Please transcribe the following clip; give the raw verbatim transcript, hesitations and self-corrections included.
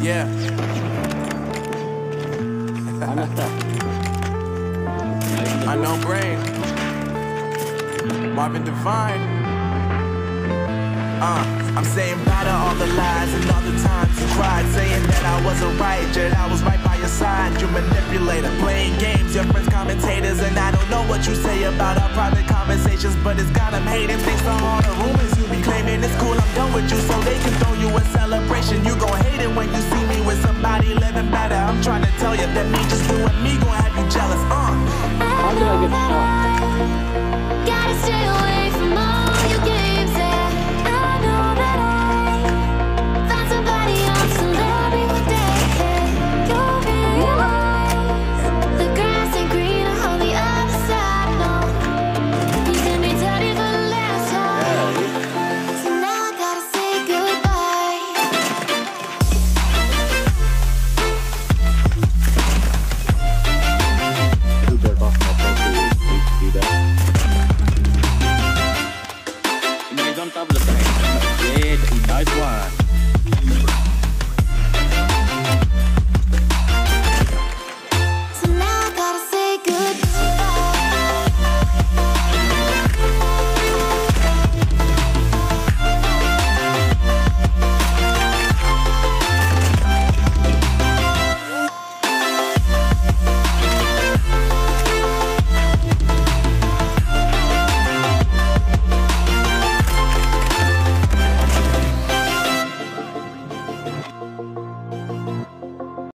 Yeah. Unknown Brain. Marvin Divine. Uh, I'm saying bye to all the lies and all the times you cried, saying that I wasn't right, yet I was right by your side. You manipulator, playing games, your friends commentators, and I don't know what you say about our private conversations, but it's got them hating. Thanks to all the rumors you be claiming, it's cool, I'm done with you, so they can throw you a celebration. You gon' hate it when you see me with somebody living better. I'm trying to tell you that me, just you and me gon' have you jealous. Uh.